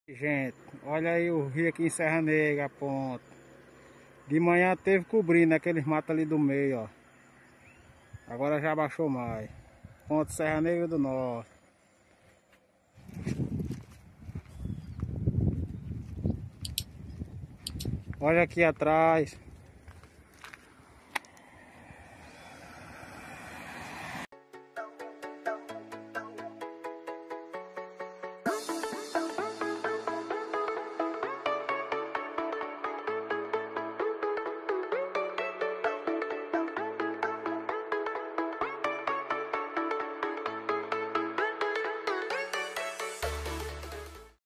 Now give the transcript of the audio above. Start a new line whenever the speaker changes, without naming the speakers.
Gente, olha aí o rio aqui em Serra Negra, a ponta. De manhã teve cobrindo aqueles matos ali do meio, ó. Agora já baixou mais. Ponte Serra Negra do Norte. Olha aqui atrás.